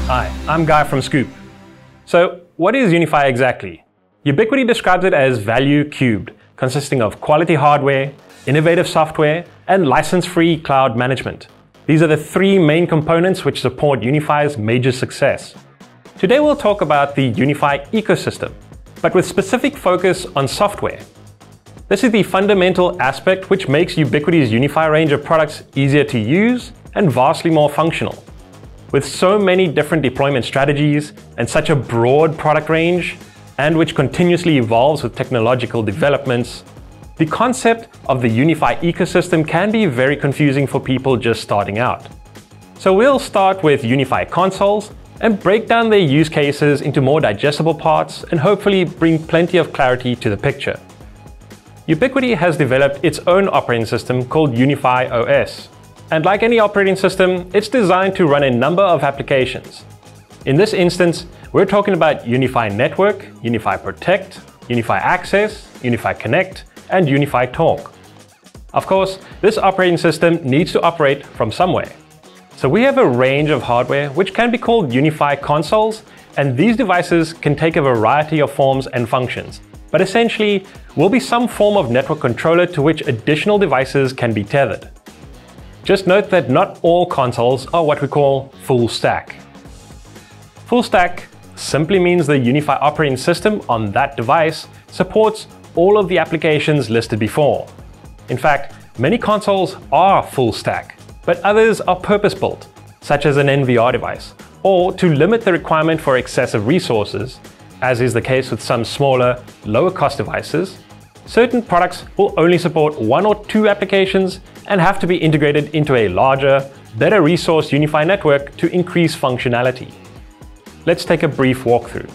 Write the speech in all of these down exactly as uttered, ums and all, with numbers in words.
Hi, I'm Guy from Scoop. So, what is UniFi exactly? Ubiquiti describes it as value cubed, consisting of quality hardware, innovative software, and license-free cloud management. These are the three main components which support UniFi's major success. Today we'll talk about the UniFi ecosystem, but with specific focus on software. This is the fundamental aspect which makes Ubiquiti's UniFi range of products easier to use and vastly more functional. With so many different deployment strategies and such a broad product range, and which continuously evolves with technological developments, the concept of the UniFi ecosystem can be very confusing for people just starting out. So we'll start with UniFi consoles and break down their use cases into more digestible parts and hopefully bring plenty of clarity to the picture. Ubiquiti has developed its own operating system called UniFi O S. And like any operating system, it's designed to run a number of applications. In this instance, we're talking about UniFi Network, UniFi Protect, UniFi Access, UniFi Connect, and UniFi Talk. Of course, this operating system needs to operate from somewhere. So we have a range of hardware which can be called UniFi consoles, and these devices can take a variety of forms and functions, but essentially will be some form of network controller to which additional devices can be tethered. Just note that not all consoles are what we call full stack. Full stack simply means the UniFi operating system on that device supports all of the applications listed before. In fact, many consoles are full stack, but others are purpose-built, such as an N V R device, or to limit the requirement for excessive resources, as is the case with some smaller, lower-cost devices. Certain products will only support one or two applications and have to be integrated into a larger, better resourced UniFi network to increase functionality. Let's take a brief walkthrough.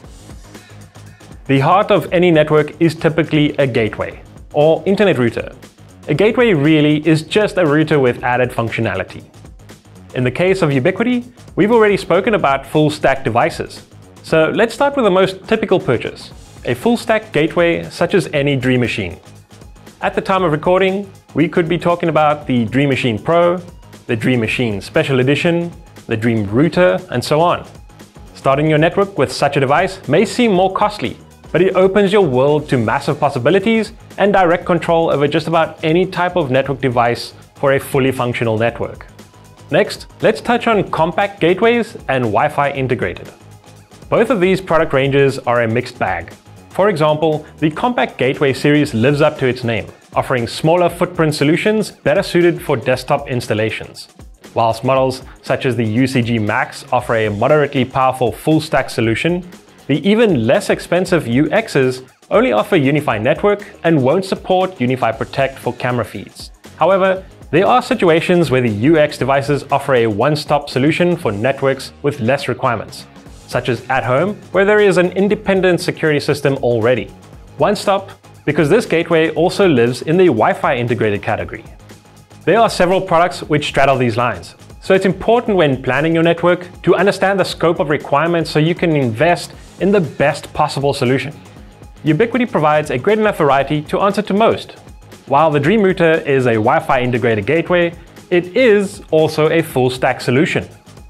The heart of any network is typically a gateway, or internet router. A gateway really is just a router with added functionality. In the case of Ubiquiti, we've already spoken about full stack devices. So let's start with the most typical purchase, a full stack gateway such as any Dream Machine. At the time of recording, we could be talking about the Dream Machine Pro, the Dream Machine Special Edition, the Dream Router, and so on. Starting your network with such a device may seem more costly, but it opens your world to massive possibilities and direct control over just about any type of network device for a fully functional network. Next, let's touch on compact gateways and Wi-Fi integrated. Both of these product ranges are a mixed bag. For example, the Compact Gateway series lives up to its name, offering smaller footprint solutions better suited for desktop installations. Whilst models such as the U C G Max offer a moderately powerful full-stack solution, the even less expensive U Xs only offer UniFi Network and won't support UniFi Protect for camera feeds. However, there are situations where the U X devices offer a one-stop solution for networks with less requirements, such as at home, where there is an independent security system already. One stop, because this gateway also lives in the Wi-Fi integrated category. There are several products which straddle these lines, so it's important when planning your network to understand the scope of requirements so you can invest in the best possible solution. Ubiquiti provides a great enough variety to answer to most. While the Dream Router is a Wi-Fi integrated gateway, it is also a full stack solution.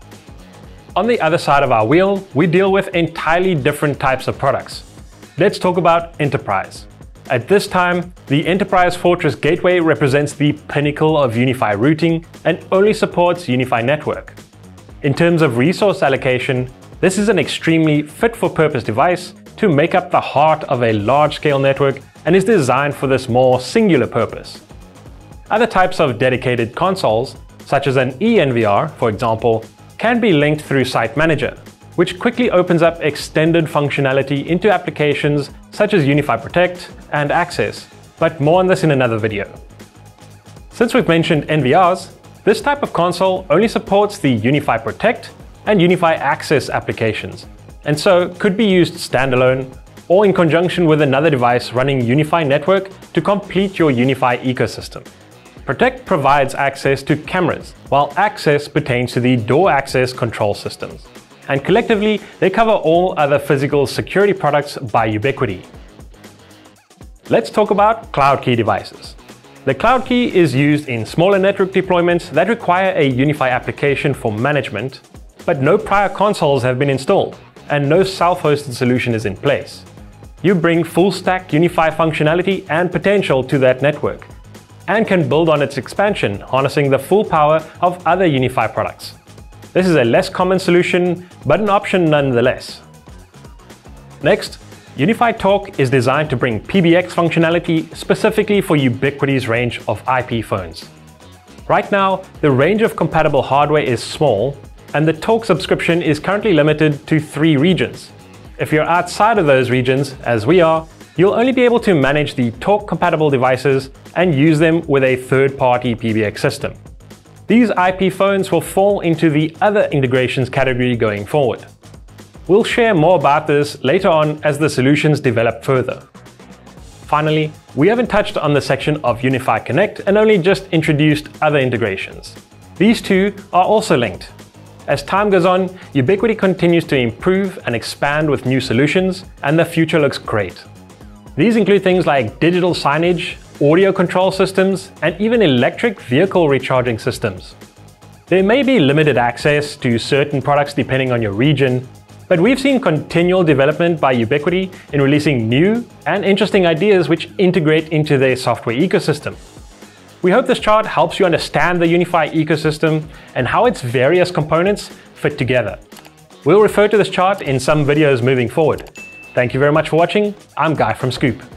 On the other side of our wheel, we deal with entirely different types of products. Let's talk about enterprise. At this time, the Enterprise Fortress Gateway represents the pinnacle of UniFi routing and only supports UniFi Network. In terms of resource allocation, this is an extremely fit-for-purpose device to make up the heart of a large-scale network and is designed for this more singular purpose. Other types of dedicated consoles, such as an E N V R, for example, can be linked through Site Manager, which quickly opens up extended functionality into applications such as UniFi Protect and Access, but more on this in another video. Since we've mentioned N V Rs, this type of console only supports the UniFi Protect and UniFi Access applications, and so could be used standalone or in conjunction with another device running UniFi Network to complete your UniFi ecosystem. Protect provides access to cameras, while Access pertains to the door access control systems. And collectively, they cover all other physical security products by Ubiquiti. Let's talk about CloudKey devices. The CloudKey is used in smaller network deployments that require a UniFi application for management, but no prior consoles have been installed, and no self-hosted solution is in place. You bring full-stack UniFi functionality and potential to that network, and can build on its expansion, harnessing the full power of other UniFi products. This is a less common solution, but an option nonetheless. Next, UniFi Talk is designed to bring P B X functionality specifically for Ubiquiti's range of I P phones. Right now, the range of compatible hardware is small, and the Talk subscription is currently limited to three regions. If you're outside of those regions, as we are, you'll only be able to manage the Talk-compatible devices and use them with a third-party P B X system. These I P phones will fall into the other integrations category going forward. We'll share more about this later on as the solutions develop further. Finally, we haven't touched on the section of UniFi Connect and only just introduced other integrations. These two are also linked. As time goes on, Ubiquiti continues to improve and expand with new solutions, and the future looks great. These include things like digital signage, audio control systems, and even electric vehicle recharging systems. There may be limited access to certain products depending on your region, but we've seen continual development by Ubiquiti in releasing new and interesting ideas which integrate into their software ecosystem. We hope this chart helps you understand the UniFi ecosystem and how its various components fit together. We'll refer to this chart in some videos moving forward. Thank you very much for watching. I'm Guy from Scoop.